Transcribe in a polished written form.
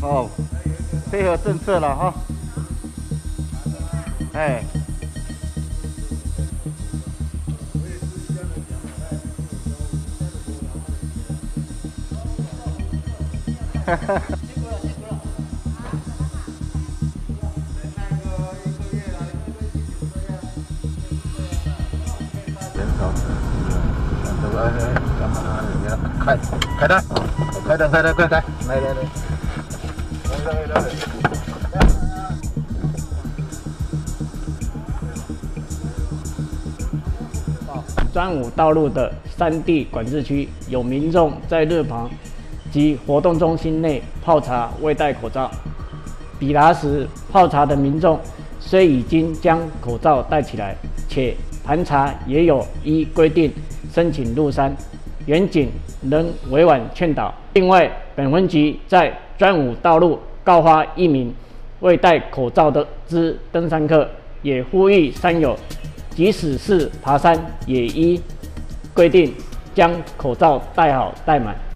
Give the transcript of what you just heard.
哦，配合政策了哈。哎。哈哈。开单，快点，来， 专武道路的山地管制区，有民众在路旁及活动中心内泡茶未戴口罩。抵达时，泡茶的民众虽已经将口罩戴起来，且盘查也有依规定申请入山，员警仍委婉劝导。另外，本分局在专武道路告发一名未戴口罩的之登山客，也呼吁山友，即使是爬山，也依规定将口罩戴好戴满。